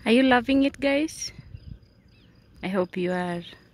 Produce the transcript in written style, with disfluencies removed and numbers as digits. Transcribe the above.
Are you loving it, guys? I hope you are.